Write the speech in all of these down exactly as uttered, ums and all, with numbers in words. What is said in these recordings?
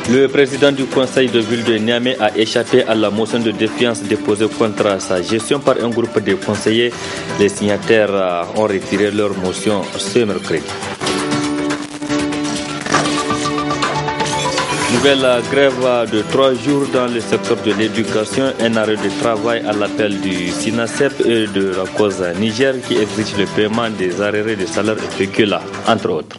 Le président du conseil de ville de Niamey a échappé à la motion de défiance déposée contre sa gestion par un groupe de conseillers. Les signataires ont retiré leur motion ce mercredi. Nouvelle grève de trois jours dans le secteur de l'éducation, un arrêt de travail à l'appel du SINASEP et de la cause Niger qui exige le paiement des arrêts de salaire et pécule, entre autres.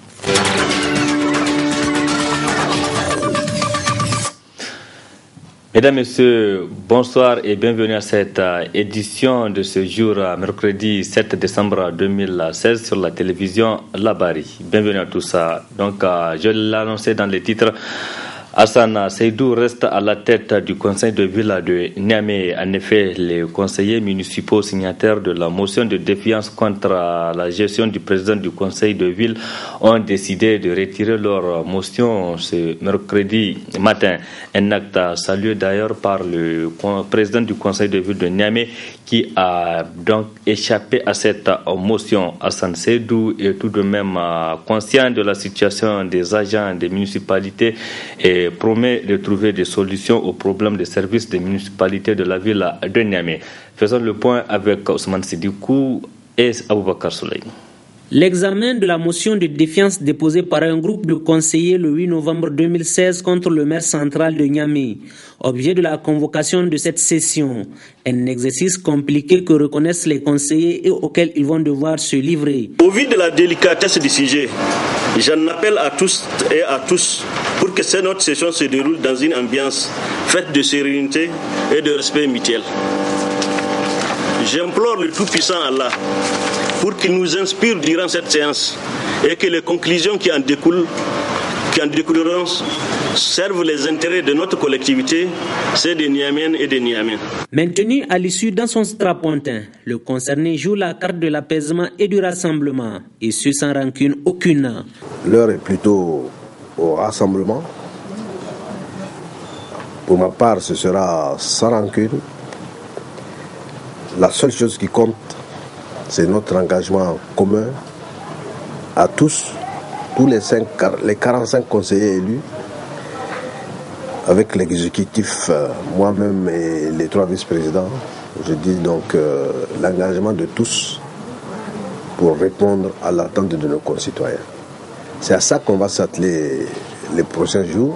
Mesdames, Messieurs, bonsoir et bienvenue à cette édition de ce jour, mercredi sept décembre deux mille seize, sur la télévision Labari. Bienvenue à tous. Donc, je l'ai annoncé dans les titres. Hassan Seydou reste à la tête du conseil de ville de Niamey. En effet, les conseillers municipaux signataires de la motion de défiance contre la gestion du président du conseil de ville ont décidé de retirer leur motion ce mercredi matin. Un acte salué d'ailleurs par le président du conseil de ville de Niamey qui a donc échappé à cette motion. Hassan Seydou est tout de même conscient de la situation des agents des municipalités et promet de trouver des solutions aux problèmes des services des municipalités de la ville de Niamey. Faisons le point avec Ousmane Sidikou et Aboubakar Souley. L'examen de la motion de défiance déposée par un groupe de conseillers le huit novembre deux mille seize contre le maire central de Niamey. Objet de la convocation de cette session, un exercice compliqué que reconnaissent les conseillers et auquel ils vont devoir se livrer. Au vu de la délicatesse du sujet, j'en appelle à tous et à tous pour que cette notre session se déroule dans une ambiance faite de sérénité et de respect mutuel. J'implore le Tout-Puissant Allah pour qu'il nous inspire durant cette séance et que les conclusions qui en découlent, qui en découleront servent les intérêts de notre collectivité, c'est des Niamènes et des Niamèens. Maintenu à l'issue dans son strapontin, le concerné joue la carte de l'apaisement et du rassemblement, et ce sans rancune aucune. L'heure est plutôt au rassemblement. Pour ma part, ce sera sans rancune. La seule chose qui compte, c'est notre engagement commun à tous, tous les, cinq, les quarante-cinq conseillers élus, avec l'exécutif, euh, moi-même et les trois vice-présidents. Je dis donc euh, l'engagement de tous pour répondre à l'attente de nos concitoyens. C'est à ça qu'on va s'atteler les prochains jours.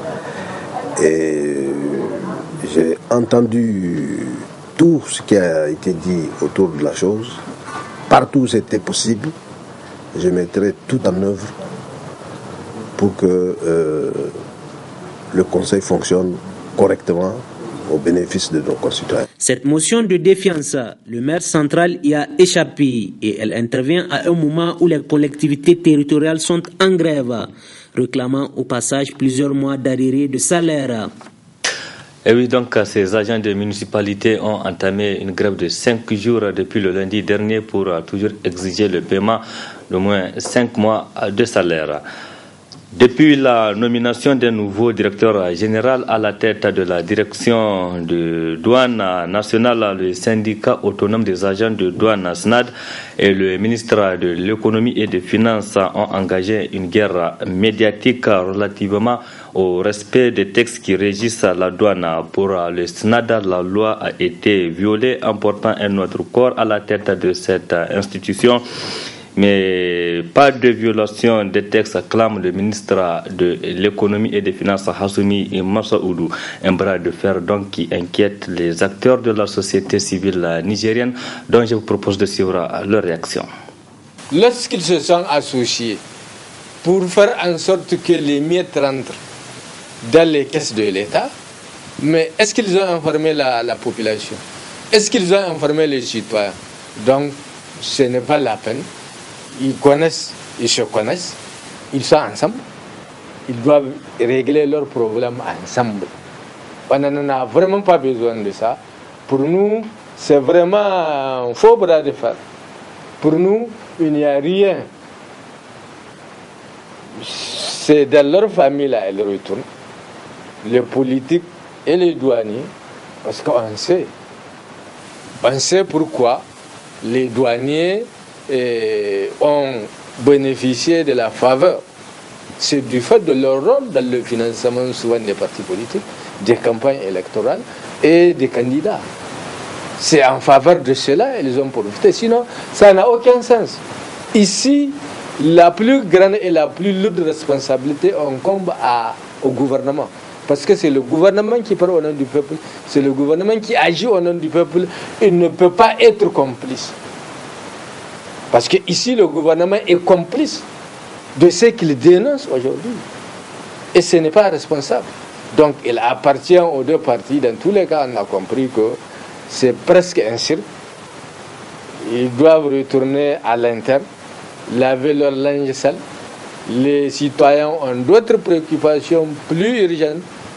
Et j'ai entendu tout ce qui a été dit autour de la chose. Partout où c'était possible, je mettrai tout en œuvre pour que euh, le Conseil fonctionne correctement au bénéfice de nos concitoyens. Cette motion de défiance, le maire central y a échappé et elle intervient à un moment où les collectivités territoriales sont en grève, réclamant au passage plusieurs mois d'arriérés de salaire. Et oui, donc ces agents de municipalité ont entamé une grève de cinq jours depuis le lundi dernier pour toujours exiger le paiement d'au moins cinq mois de salaire. Depuis la nomination d'un nouveau directeur général à la tête de la direction de douane nationale, le syndicat autonome des agents de douane S N A D et le ministre de l'économie et des finances ont engagé une guerre médiatique relativement au respect des textes qui régissent la douane. Pour le S N A D, la loi a été violée en portant un autre corps à la tête de cette institution. Mais pas de violation des textes, clame le ministre de l'économie et des finances Hassoumi Massaoudou. Un bras de fer donc qui inquiète les acteurs de la société civile nigérienne, dont je vous propose de suivre leur réaction. Lorsqu'ils se sont associés pour faire en sorte que les miettes rentrent dans les caisses de l'État, mais est-ce qu'ils ont informé la, la population? Est-ce qu'ils ont informé les citoyens? Donc ce n'est pas la peine. Ils connaissent, ils se connaissent, ils sont ensemble, ils doivent régler leurs problèmes ensemble. On n'en a vraiment pas besoin de ça. Pour nous, c'est vraiment un faux bras de fer. Pour nous, il n'y a rien. C'est dans leur famille là, ils retournent. Les politiques et les douaniers, parce qu'on sait. On sait pourquoi les douaniers Et ont bénéficié de la faveur c'est du fait de leur rôle dans le financement souvent des partis politiques, des campagnes électorales et des candidats. C'est en faveur de cela qu'ils ont profité. Sinon, ça n'a aucun sens. Ici, la plus grande et la plus lourde responsabilité incombe à, au gouvernement. Parce que c'est le gouvernement qui parle au nom du peuple, c'est le gouvernement qui agit au nom du peuple. Il ne peut pas être complice. Parce que ici, le gouvernement est complice de ce qu'il dénonce aujourd'hui. Et ce n'est pas responsable. Donc, il appartient aux deux partis. Dans tous les cas, on a compris que c'est presque un cirque. Ils doivent retourner à l'interne, laver leur linge sale. Les citoyens ont d'autres préoccupations plus urgentes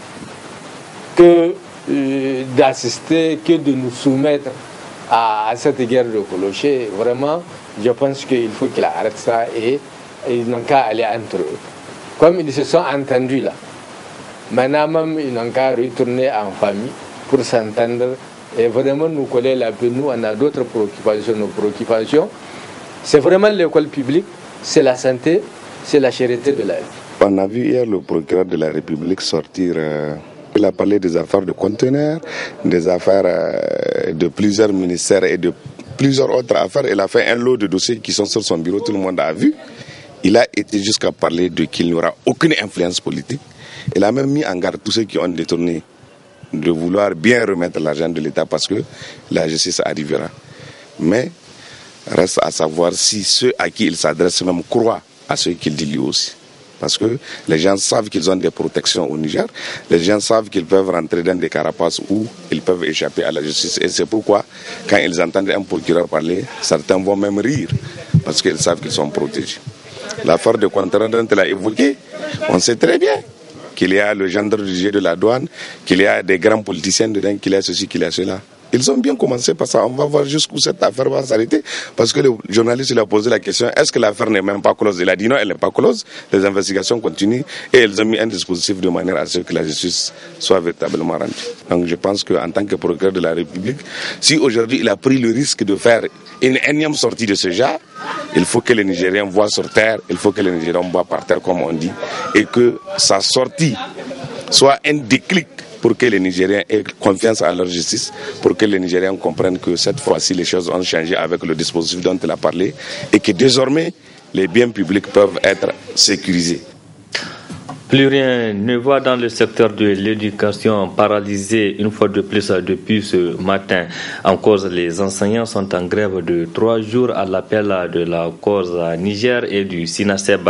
que euh, d'assister, que de nous soumettre à, à cette guerre de clocher. Vraiment, je pense qu'il faut qu'ils arrêtent ça et, et ils n'ont qu'à aller entre eux. Comme ils se sont entendus là, maintenant même ils n'ont qu'à retourner en famille pour s'entendre et vraiment nous coller la paix. Nous, on a d'autres préoccupations. Nos préoccupations, c'est vraiment l'école publique, c'est la santé, c'est la charité de la vie. On a vu hier le procureur de la République sortir. Euh, il a parlé des affaires de conteneurs, des affaires euh, de plusieurs ministères et de plusieurs autres affaires. Il a fait un lot de dossiers qui sont sur son bureau, tout le monde a vu. Il a été jusqu'à parler de qu'il n'y aura aucune influence politique. Il a même mis en garde tous ceux qui ont détourné de vouloir bien remettre l'argent de l'État parce que la justice arrivera. Mais reste à savoir si ceux à qui il s'adresse même croient à ce qu'il dit lui aussi. Parce que les gens savent qu'ils ont des protections au Niger, les gens savent qu'ils peuvent rentrer dans des carapaces où ils peuvent échapper à la justice. Et c'est pourquoi, quand ils entendent un procureur parler, certains vont même rire, parce qu'ils savent qu'ils sont protégés. L'affaire de conteneurs dont elle a évoqué, on sait très bien qu'il y a le gendre de la douane, qu'il y a des grands politiciens dedans, qu'il y a ceci, qu'il y a cela. Ils ont bien commencé par ça. On va voir jusqu'où cette affaire va s'arrêter. Parce que le journaliste lui a posé la question, est-ce que l'affaire n'est même pas close? Il a dit non, elle n'est pas close. Les investigations continuent et ils ont mis un dispositif de manière à ce que la justice soit véritablement rendue. Donc je pense qu'en tant que procureur de la République, si aujourd'hui il a pris le risque de faire une énième sortie de ce genre, il faut que les Nigériens voient sur terre, il faut que les Nigériens voient par terre comme on dit, et que sa sortie soit un déclic pour que les Nigériens aient confiance en leur justice, pour que les Nigériens comprennent que cette fois-ci les choses ont changé avec le dispositif dont il a parlé et que désormais les biens publics peuvent être sécurisés. Plus rien ne va dans le secteur de l'éducation, paralysé une fois de plus depuis ce matin. En cause, les enseignants sont en grève de trois jours à l'appel de la cause Niger et du SINASEB.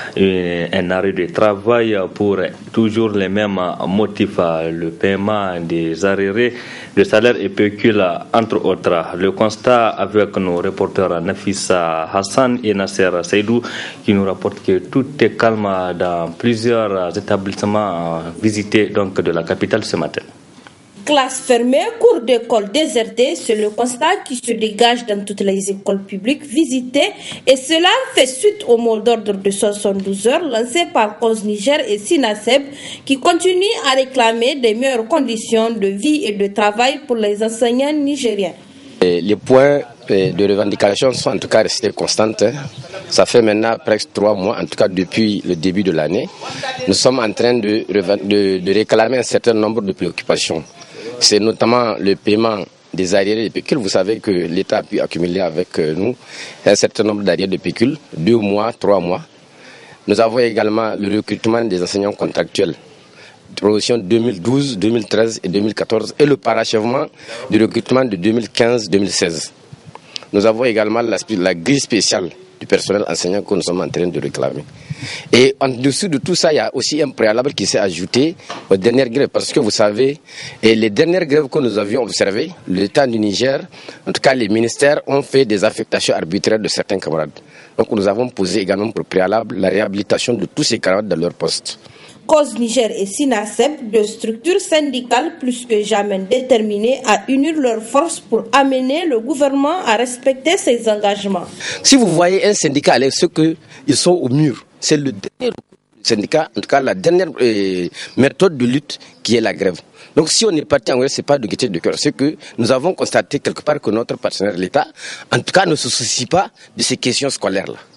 Un arrêt de travail pour toujours les mêmes motifs, le paiement des arriérés de salaire et pécule, entre autres. Le constat avec nos reporters Nafissa Hassan et Nasser Saïdou qui nous rapportent que tout est calme dans plusieurs établissements visités donc de la capitale ce matin. Classe fermée, cours d'école désertés, c'est le constat qui se dégage dans toutes les écoles publiques visitées et cela fait suite au mot d'ordre de soixante-douze heures lancé par Cause Niger et SINASEB qui continuent à réclamer des meilleures conditions de vie et de travail pour les enseignants nigériens. Les points de revendication sont en tout cas restés constants. Ça fait maintenant presque trois mois, en tout cas depuis le début de l'année. Nous sommes en train de, de, de réclamer un certain nombre de préoccupations. C'est notamment le paiement des arriérés de pécule. Vous savez que l'État a pu accumuler avec nous un certain nombre d'arriérés de pécule, deux mois, trois mois. Nous avons également le recrutement des enseignants contractuels, promotion deux mille douze, deux mille treize et deux mille quatorze, et le parachèvement du recrutement de deux mille quinze deux mille seize. Nous avons également la, la grille spéciale du personnel enseignant que nous sommes en train de réclamer. Et en dessous de tout ça, il y a aussi un préalable qui s'est ajouté aux dernières grèves. Parce que vous savez, et les dernières grèves que nous avions observées, l'État du Niger, en tout cas les ministères, ont fait des affectations arbitraires de certains camarades. Donc nous avons posé également pour préalable la réhabilitation de tous ces camarades dans leur poste. Cause Niger et SINASEB, deux structures syndicales plus que jamais déterminées à unir leurs forces pour amener le gouvernement à respecter ses engagements. Si vous voyez un syndicat, c'est qu'ils sont au mur. C'est le dernier syndicat, en tout cas la dernière euh, méthode de lutte qui est la grève. Donc si on est parti en grève, ce n'est pas de gaieté de cœur. C'est que nous avons constaté quelque part que notre partenaire, l'État, en tout cas ne se soucie pas de ces questions scolaires-là.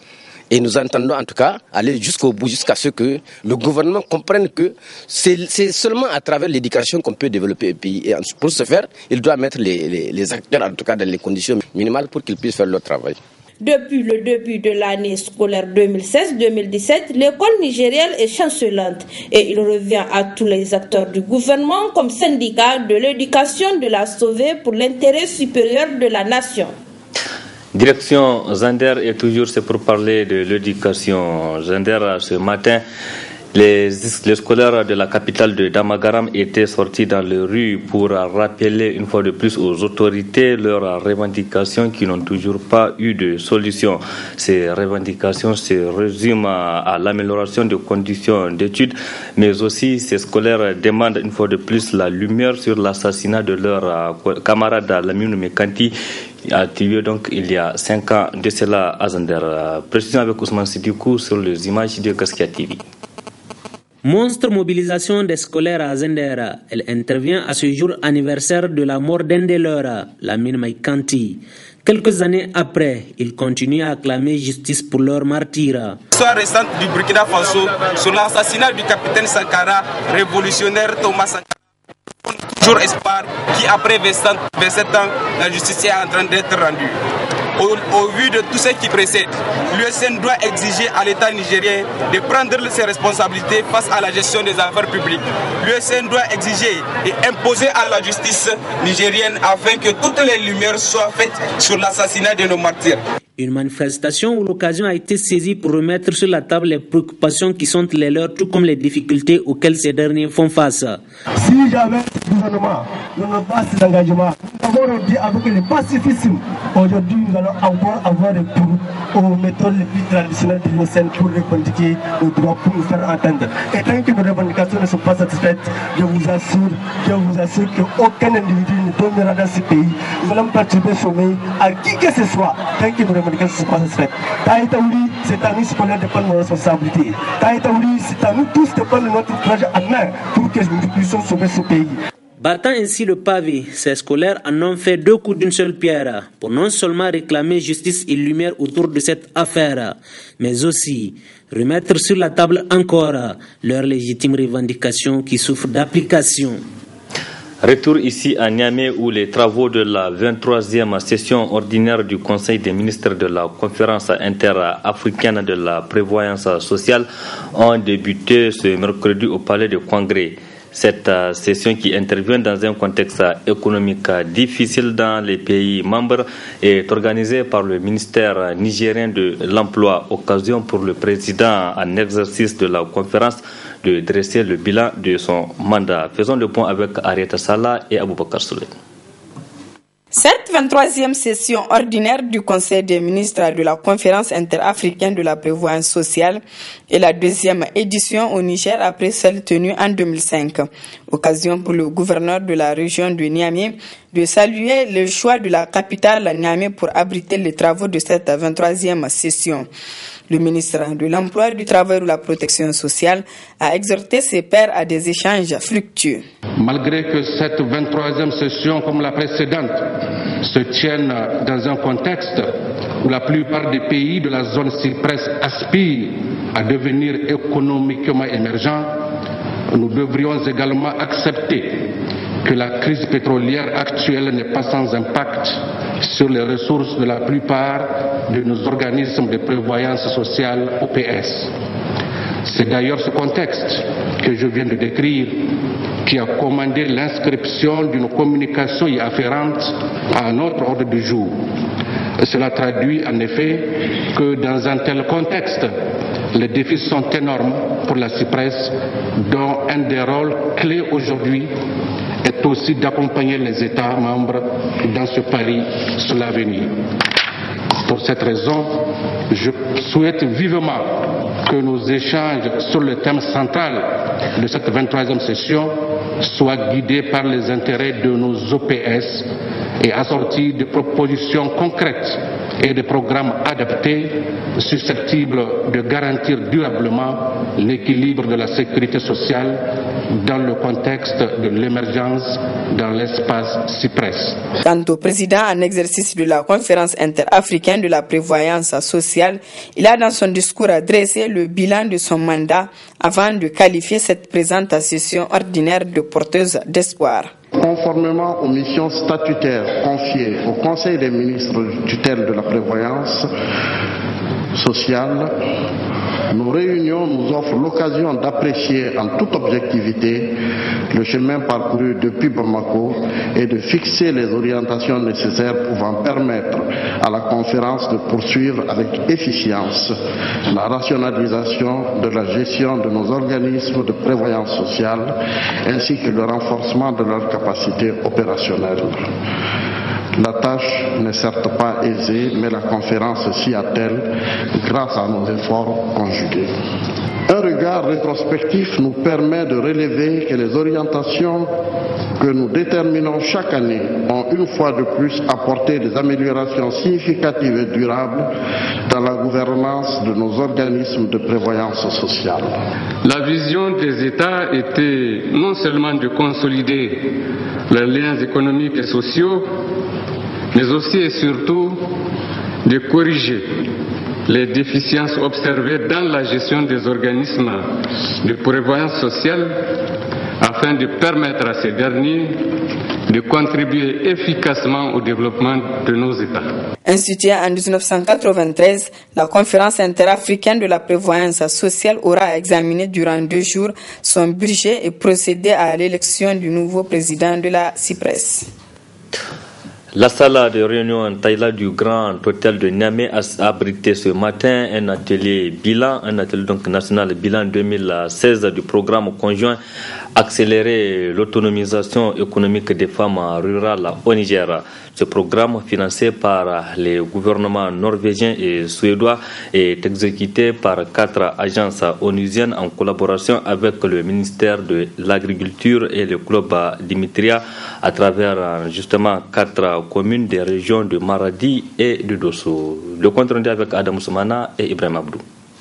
Et nous entendons en tout cas aller jusqu'au bout, jusqu'à ce que le gouvernement comprenne que c'est, c'est seulement à travers l'éducation qu'on peut développer un pays. Et pour ce faire, il doit mettre les, les, les acteurs en tout cas dans les conditions minimales pour qu'ils puissent faire leur travail. Depuis le début de l'année scolaire deux mille seize deux mille dix-sept, l'école nigérienne est chancelante et il revient à tous les acteurs du gouvernement comme syndicat de l'éducation de la sauver pour l'intérêt supérieur de la nation. Direction Zander et toujours c'est pour parler de l'éducation. Zander, ce matin, Les, les scolaires de la capitale de Damagaram étaient sortis dans les rues pour rappeler une fois de plus aux autorités leurs revendications qui n'ont toujours pas eu de solution. Ces revendications se résument à, à l'amélioration des conditions d'études, mais aussi ces scolaires demandent une fois de plus la lumière sur l'assassinat de leur euh, camarade Lamine Mekanti, attribué donc il y a cinq ans de cela à Zander. Précision avec Ousmane Sidikou sur les images de Gaskia T V. Monstre mobilisation des scolaires à Zendera. Elle intervient à ce jour anniversaire de la mort d'un des leurs, Lamine Mekanti. Quelques années après, ils continuent à acclamer justice pour leur martyr. L'histoire récente du Burkina Faso sur l'assassinat du capitaine Sankara, révolutionnaire Thomas Sankara. Toujours espoir qui, après vingt-sept ans, la justice est en train d'être rendue. Au, au vu de tout ce qui précède, l'U S N doit exiger à l'État nigérien de prendre ses responsabilités face à la gestion des affaires publiques. L'U S N doit exiger et imposer à la justice nigérienne afin que toutes les lumières soient faites sur l'assassinat de nos martyrs. Une manifestation où l'occasion a été saisie pour remettre sur la table les préoccupations qui sont les leurs, tout comme les difficultés auxquelles ces derniers font face. Si jamais le gouvernement ne nous passe l'engagement, nous avons dit avec le pacifisme, aujourd'hui nous allons encore avoir recours aux méthodes les plus traditionnelles de l'U S N pour revendiquer nos droits, pour nous faire entendre. Et tant que nos revendications ne sont pas satisfaites, je vous assure, je vous assure qu'aucun individu ne tombera dans ce pays. Nous allons perturber le sommeil à qui que ce soit, tant que nos revendications ne sont pas satisfaites. Taïtaouli, c'est à nous scolaires de prendre nos responsabilités. Taïtaouli, c'est à nous tous de prendre notre courage à main pour que nous puissions sauver ce pays. Battant ainsi le pavé, ces scolaires en ont fait deux coups d'une seule pierre pour non seulement réclamer justice et lumière autour de cette affaire, mais aussi remettre sur la table encore leurs légitimes revendications qui souffrent d'application. Retour ici à Niamey où les travaux de la vingt-troisième session ordinaire du Conseil des ministres de la Conférence interafricaine de la prévoyance sociale ont débuté ce mercredi au Palais de Congrès. Cette session qui intervient dans un contexte économique difficile dans les pays membres est organisée par le ministère nigérien de l'Emploi, occasion pour le président en exercice de la conférence de dresser le bilan de son mandat. Faisons le point avec Arieta Salah et Aboubakar Souley. Cette vingt-troisième session ordinaire du Conseil des ministres de la Conférence interafricaine de la prévoyance sociale est la deuxième édition au Niger après celle tenue en deux mille cinq. Occasion pour le gouverneur de la région de Niamey de saluer le choix de la capitale Niamey pour abriter les travaux de cette vingt-troisième session. Le ministre de l'Emploi, du Travail et de la Protection sociale a exhorté ses pairs à des échanges fructueux. Malgré que cette vingt-troisième session, comme la précédente, se tienne dans un contexte où la plupart des pays de la zone cypresse aspirent à devenir économiquement émergents, nous devrions également accepter que la crise pétrolière actuelle n'est pas sans impact sur les ressources de la plupart de nos organismes de prévoyance sociale O P S. C'est d'ailleurs ce contexte que je viens de décrire qui a commandé l'inscription d'une communication y afférente à notre ordre du jour. Cela traduit en effet que dans un tel contexte, les défis sont énormes pour la Cypresse, dont un des rôles clés aujourd'hui est aussi d'accompagner les États membres dans ce pari sur l'avenir. Pour cette raison, je souhaite vivement que nos échanges sur le thème central de cette vingt-troisième session soient guidés par les intérêts de nos O P S et assortis de propositions concrètes et des programmes adaptés susceptibles de garantir durablement l'équilibre de la sécurité sociale dans le contexte de l'émergence dans l'espace CIPRES. Quant au président en exercice de la conférence interafricaine de la prévoyance sociale, il a dans son discours dressé le bilan de son mandat avant de qualifier cette présente session ordinaire de porteuse d'espoir. Conformément aux missions statutaires confiées au Conseil des ministres tutelle de la prévoyance sociale, nos réunions nous offrent l'occasion d'apprécier en toute objectivité le chemin parcouru depuis Bamako et de fixer les orientations nécessaires pouvant permettre à la conférence de poursuivre avec efficience la rationalisation de la gestion de nos organismes de prévoyance sociale ainsi que le renforcement de leurs capacités opérationnelles. La tâche n'est certes pas aisée, mais la conférence s'y attelle grâce à nos efforts conjugués. Un regard rétrospectif nous permet de relever que les orientations que nous déterminons chaque année ont une fois de plus apporté des améliorations significatives et durables dans la gouvernance de nos organismes de prévoyance sociale. La vision des États était non seulement de consolider les liens économiques et sociaux, mais aussi et surtout de corriger les déficiences observées dans la gestion des organismes de prévoyance sociale afin de permettre à ces derniers de contribuer efficacement au développement de nos États. Instituée en mille neuf cent quatre-vingt-treize, la conférence interafricaine de la prévoyance sociale aura examiné durant deux jours son budget et procédé à l'élection du nouveau président de la CIPRES. La salle de réunion en Thaïlande du Grand Hôtel de Niamey a abrité ce matin un atelier bilan, un atelier donc national bilan deux mille seize du programme conjoint accélérer l'autonomisation économique des femmes rurales au Niger. Ce programme, financé par les gouvernements norvégiens et suédois, est exécuté par quatre agences onusiennes en collaboration avec le ministère de l'Agriculture et le club Dimitria à travers justement quatre communes des régions de Maradi et de Dosso. Le compte rendu avec Adam Soumana et Ibrahim Abdou.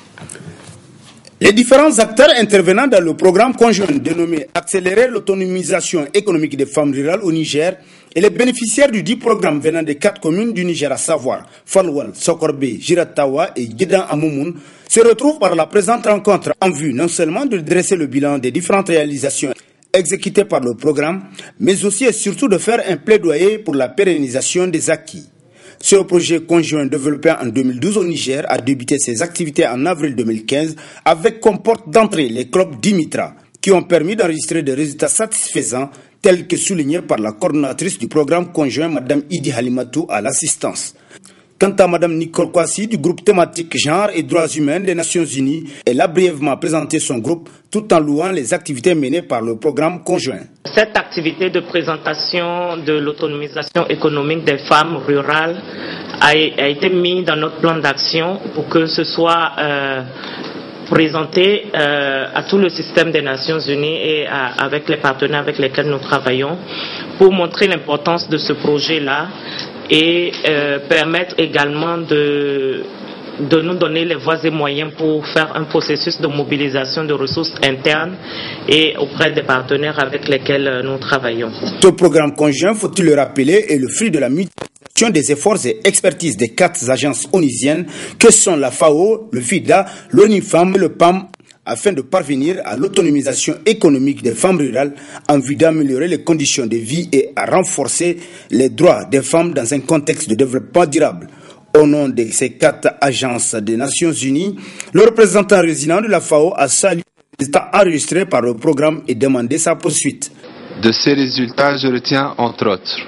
Les différents acteurs intervenant dans le programme conjoint dénommé Accélérer l'autonomisation économique des femmes rurales au Niger et les bénéficiaires du dit programme venant des quatre communes du Niger, à savoir Falwal, Sokorbe, Jiratawa et Guédan Amoumoun, se retrouvent par la présente rencontre en vue non seulement de dresser le bilan des différentes réalisations exécutées par le programme, mais aussi et surtout de faire un plaidoyer pour la pérennisation des acquis. Ce projet conjoint développé en deux mille douze au Niger a débuté ses activités en avril deux mille quinze avec comme porte d'entrée les clubs Dimitra qui ont permis d'enregistrer des résultats satisfaisants tels que soulignés par la coordonnatrice du programme conjoint Mme Idi Halimatou à l'assistance. Quant à Mme Nicole Kwasi du groupe thématique Genre et droits humains des Nations Unies, elle a brièvement présenté son groupe tout en louant les activités menées par le programme conjoint. Cette activité de présentation de l'autonomisation économique des femmes rurales a, a été mise dans notre plan d'action pour que ce soit euh, présenté euh, à tout le système des Nations Unies et à, avec les partenaires avec lesquels nous travaillons pour montrer l'importance de ce projet-là et euh, permettre également de, de nous donner les voies et moyens pour faire un processus de mobilisation de ressources internes et auprès des partenaires avec lesquels nous travaillons. Ce programme conjoint, faut-il le rappeler, est le fruit de la mutualisation des efforts et expertises des quatre agences onusiennes que sont la F A O, le FIDA, l'ONIFAM et le P A M, afin de parvenir à l'autonomisation économique des femmes rurales en vue d'améliorer les conditions de vie et à renforcer les droits des femmes dans un contexte de développement durable. Au nom de ces quatre agences des Nations Unies, le représentant résident de la F A O a salué les résultats enregistrés par le programme et demandé sa poursuite. De ces résultats, je retiens entre autres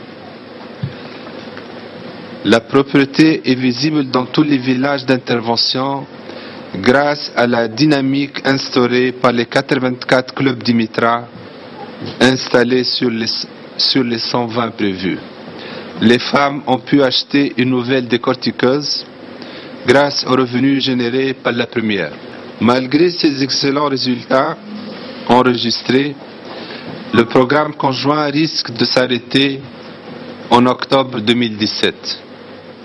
la propreté est visible dans tous les villages d'intervention grâce à la dynamique instaurée par les quatre-vingt-quatre clubs Dimitra installés sur les, sur les cent vingt prévus. Les femmes ont pu acheter une nouvelle décortiqueuse grâce aux revenus générés par la première. Malgré ces excellents résultats enregistrés, le programme conjoint risque de s'arrêter en octobre deux mille dix-sept.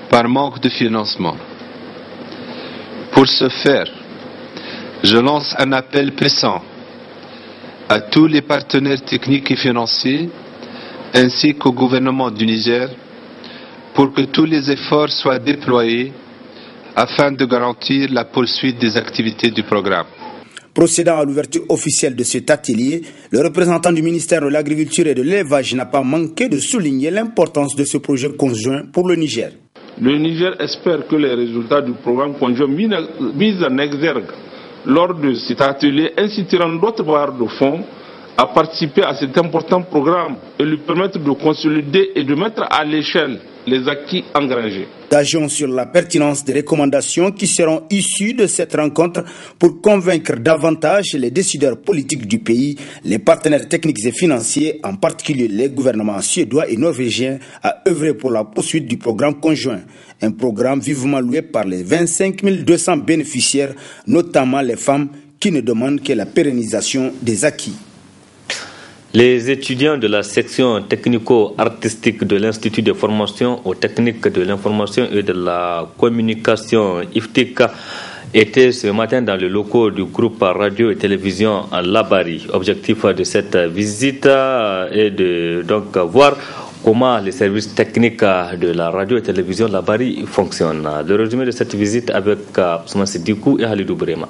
par manque de financement. Pour ce faire, je lance un appel pressant à tous les partenaires techniques et financiers ainsi qu'au gouvernement du Niger pour que tous les efforts soient déployés afin de garantir la poursuite des activités du programme. Procédant à l'ouverture officielle de cet atelier, le représentant du ministère de l'Agriculture et de l'Élevage n'a pas manqué de souligner l'importance de ce projet conjoint pour le Niger. Le Niger espère que les résultats du programme conjoint mis en exergue lors de cet atelier inciteront d'autres bailleurs de fonds à participer à cet important programme et lui permettre de consolider et de mettre à l'échelle les acquis engrangés. D'agir sur la pertinence des recommandations qui seront issues de cette rencontre pour convaincre davantage les décideurs politiques du pays, les partenaires techniques et financiers, en particulier les gouvernements suédois et norvégiens, à œuvrer pour la poursuite du programme conjoint. Un programme vivement loué par les vingt-cinq mille deux cents bénéficiaires, notamment les femmes qui ne demandent que la pérennisation des acquis. Les étudiants de la section technico-artistique de l'Institut de formation aux techniques de l'information et de la communication I F T I C étaient ce matin dans le locaux du groupe radio et télévision Labari. Objectif de cette visite est de donc voir comment les services techniques de la radio et télévision Labari fonctionnent. Le résumé de cette visite avec Ousmane Sidikou et Halidou Brema.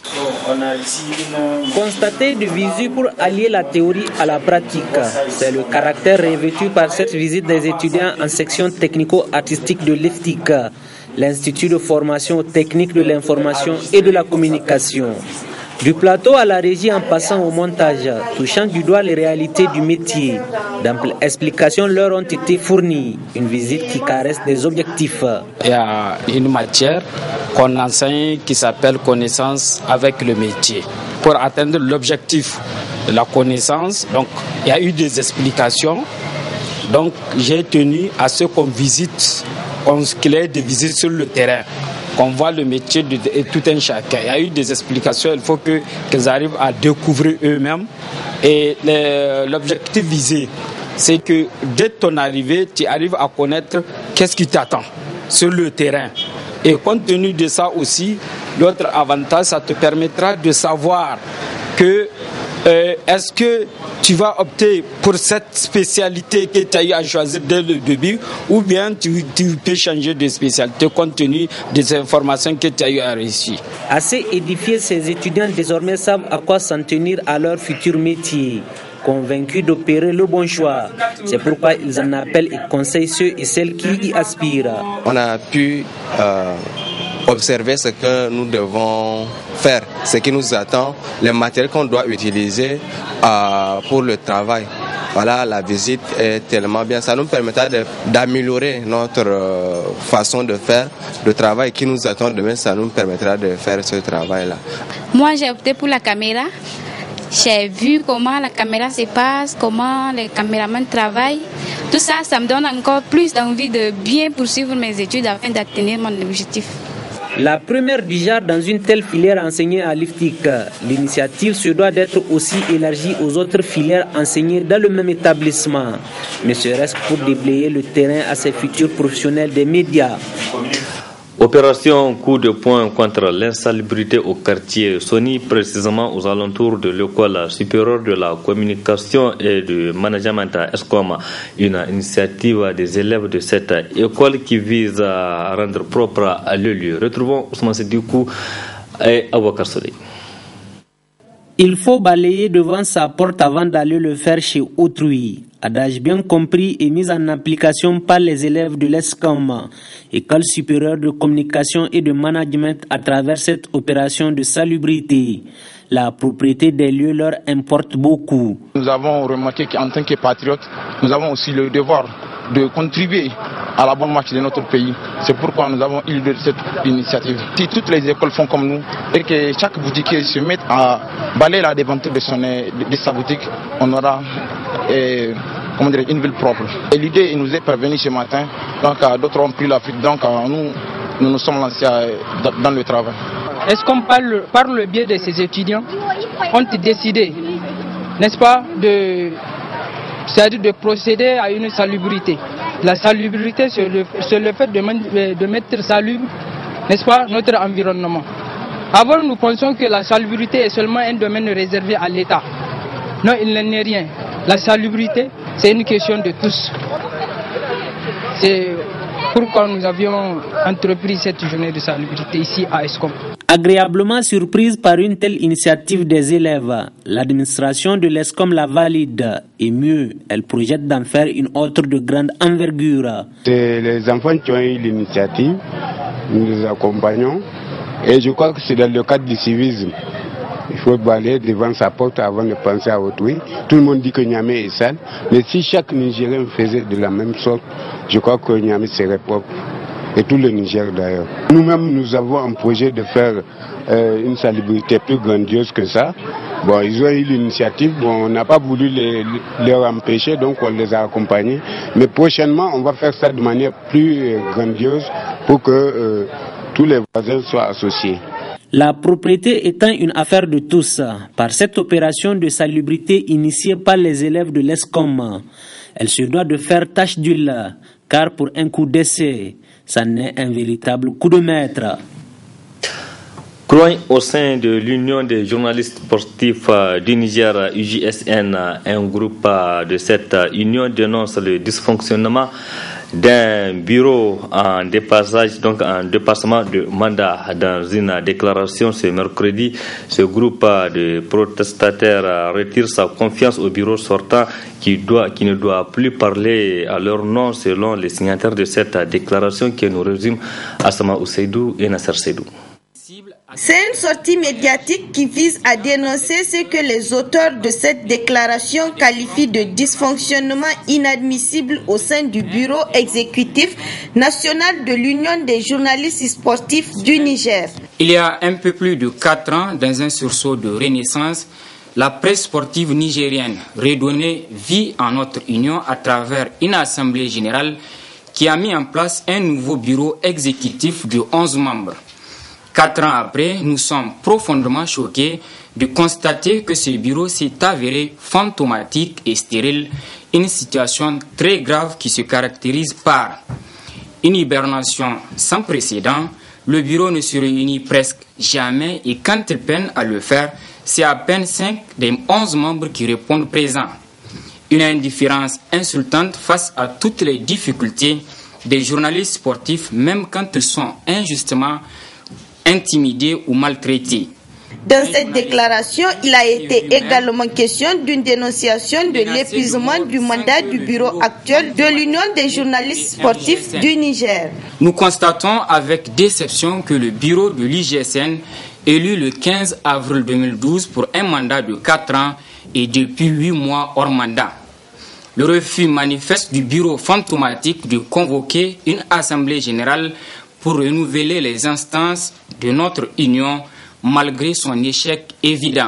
Constater de visu pour allier la théorie à la pratique, c'est le caractère revêtu par cette visite des étudiants en section technico-artistique de l'I F T I C, l'Institut de formation technique de l'information et de la communication. Du plateau à la régie en passant au montage, touchant du doigt les réalités du métier, d'amples explications leur ont été fournies. Une visite qui caresse des objectifs. Il y a une matière qu'on enseigne qui s'appelle connaissance avec le métier. Pour atteindre l'objectif de la connaissance, donc il y a eu des explications. Donc j'ai tenu à ce qu'on visite, qu'il y ait des visites sur le terrain, qu'on voit le métier de, de tout un chacun. Il y a eu des explications, il faut que, qu'ils arrivent à découvrir eux-mêmes. Et le, l'objectif visé, c'est que dès ton arrivée, tu arrives à connaître qu'est-ce qui t'attend sur le terrain. Et compte tenu de ça aussi, l'autre avantage, ça te permettra de savoir que euh, est-ce que tu vas opter pour cette spécialité que tu as eu à choisir dès le début, ou bien tu, tu peux changer de spécialité compte tenu des informations que tu as eu à réussir. Assez édifiés, ces étudiants désormais savent à quoi s'en tenir à leur futur métier. Convaincus d'opérer le bon choix. C'est pourquoi ils en appellent et conseillent ceux et celles qui y aspirent. On a pu euh, observer ce que nous devons faire, ce qui nous attend, les matériels qu'on doit utiliser euh, pour le travail. Voilà, la visite est tellement bien. Ça nous permettra de, d'améliorer notre euh, façon de faire le travail qui nous attend demain. Ça nous permettra de faire ce travail-là. Moi, j'ai opté pour la caméra. J'ai vu comment la caméra se passe, comment les caméramans travaillent. Tout ça, ça me donne encore plus d'envie de bien poursuivre mes études afin d'atteindre mon objectif. La première du genre dans une telle filière enseignée à l'I F T I C. L'initiative se doit d'être aussi élargie aux autres filières enseignées dans le même établissement, ne serait-ce que pour déblayer le terrain à ces futurs professionnels des médias. Opération coup de poing contre l'insalubrité au quartier Sony, précisément aux alentours de l'école supérieure de la communication et du management à ESCOM, une initiative des élèves de cette école qui vise à rendre propre le lieu. Retrouvons Ousmane Sidikou et Abouakar Soleil. Il faut balayer devant sa porte avant d'aller le faire chez autrui. Adage bien compris et mis en application par les élèves de l'ESCOM, École supérieure de communication et de management, à travers cette opération de salubrité. La propriété des lieux leur importe beaucoup. Nous avons remarqué qu'en tant que patriotes, nous avons aussi le devoir de contribuer à la bonne marche de notre pays. C'est pourquoi nous avons eu cette initiative. Si toutes les écoles font comme nous et que chaque boutique se mette à balayer la devanture de, son, de sa boutique, on aura eh, comment dire, une ville propre. Et l'idée nous est parvenue ce matin, donc d'autres ont pris la fuite, donc nous, nous nous sommes lancés dans le travail. Est-ce qu'on parle par le biais de ces étudiants ont décidé, n'est-ce pas, de, c'est-à-dire de procéder à une salubrité? La salubrité, c'est le, c'est le fait de, de mettre salubre, n'est-ce pas, notre environnement. Avant, nous pensions que la salubrité est seulement un domaine réservé à l'État. Non, il n'en est rien. La salubrité, c'est une question de tous. C'est pourquoi nous avions entrepris cette journée de salubrité ici à Escom. Agréablement surprise par une telle initiative des élèves, l'administration de l'Escom la valide et mieux, elle projette d'en faire une autre de grande envergure. C'est les enfants qui ont eu l'initiative, nous les accompagnons et je crois que c'est dans le cadre du civisme. Il faut balayer devant sa porte avant de penser à autrui. Tout le monde dit que Niamey est sale, mais si chaque Nigérien faisait de la même sorte, je crois que Niamey serait propre. Et tout le Niger d'ailleurs. Nous-mêmes, nous avons un projet de faire euh, une salubrité plus grandiose que ça. Bon, ils ont eu l'initiative, bon, on n'a pas voulu les, les empêcher, donc on les a accompagnés. Mais prochainement, on va faire ça de manière plus euh, grandiose pour que euh, tous les voisins soient associés. La propriété étant une affaire de tous, par cette opération de salubrité initiée par les élèves de l'Escom, elle se doit de faire tache d'huile, car pour un coup d'essai, ça n'est un véritable coup de maître. Croyant au sein de l'Union des journalistes sportifs du Niger, U J S N, un groupe de cette union dénonce le dysfonctionnement d'un bureau en dépassage, donc en dépassement de mandat. Dans une déclaration ce mercredi, ce groupe de protestataires retire sa confiance au bureau sortant qui, doit, qui ne doit plus parler à leur nom selon les signataires de cette déclaration que nous résume Asama Ousseidou et Nasser Seydou. C'est une sortie médiatique qui vise à dénoncer ce que les auteurs de cette déclaration qualifient de dysfonctionnement inadmissible au sein du bureau exécutif national de l'Union des journalistes sportifs du Niger. Il y a un peu plus de quatre ans, dans un sursaut de renaissance, la presse sportive nigérienne redonnait vie à notre union à travers une assemblée générale qui a mis en place un nouveau bureau exécutif de onze membres. Quatre ans après, nous sommes profondément choqués de constater que ce bureau s'est avéré fantomatique et stérile, une situation très grave qui se caractérise par une hibernation sans précédent. Le bureau ne se réunit presque jamais et quand il peine à le faire, c'est à peine cinq des onze membres qui répondent présents. Une indifférence insultante face à toutes les difficultés des journalistes sportifs, même quand ils sont injustement intimidés ou maltraités. Dans cette déclaration, il a été également question d'une dénonciation de l'épuisement du mandat du bureau actuel de l'Union des journalistes sportifs du Niger. Nous constatons avec déception que le bureau de l'U J S N, élu le quinze avril deux mille douze pour un mandat de quatre ans et depuis huit mois hors mandat. Le refus manifeste du bureau fantomatique de convoquer une assemblée générale pour renouveler les instances de notre union malgré son échec évident.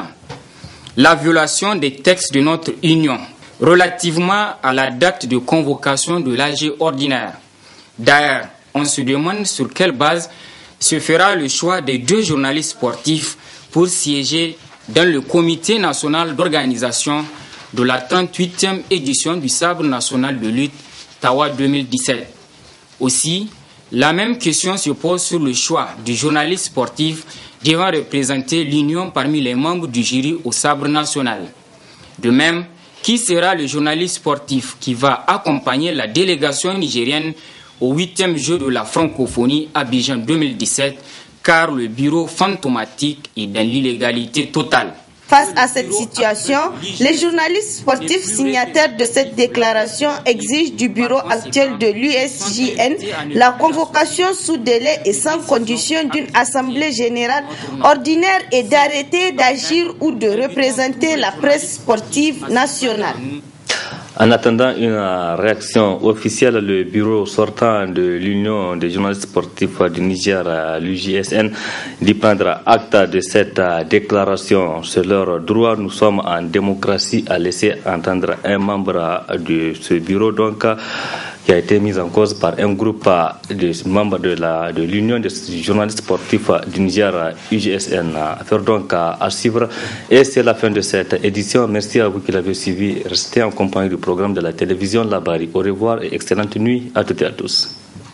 La violation des textes de notre union relativement à la date de convocation de l'A G ordinaire. D'ailleurs, on se demande sur quelle base se fera le choix des deux journalistes sportifs pour siéger dans le comité national d'organisation de la trente-huitième édition du Sabre national de lutte Tawa deux mille dix-sept. Aussi, la même question se pose sur le choix du journaliste sportif devant représenter l'Union parmi les membres du jury au Sabre national. De même, qui sera le journaliste sportif qui va accompagner la délégation nigérienne au huitième jeu de la francophonie Abidjan deux mille dix-sept, car le bureau fantomatique est dans l'illégalité totale. Face à cette situation, les journalistes sportifs signataires de cette déclaration exigent du bureau actuel de l'U S J N la convocation sous délai et sans condition d'une assemblée générale ordinaire et d'arrêter d'agir ou de représenter la presse sportive nationale. En attendant une réaction officielle, le bureau sortant de l'Union des journalistes sportifs du Niger, l'U J S N, dit prendre acte de cette déclaration. C'est leur droit. Nous sommes en démocratie à laisser entendre un membre de ce bureau. Donc, qui a été mise en cause par un groupe de membres de la de l'Union des journalistes sportifs du Niger, U G S N. Affaire donc à, à suivre. Et c'est la fin de cette édition. Merci à vous qui l'avez suivi. Restez en compagnie du programme de la télévision Labari. Au revoir et excellente nuit à toutes et à tous.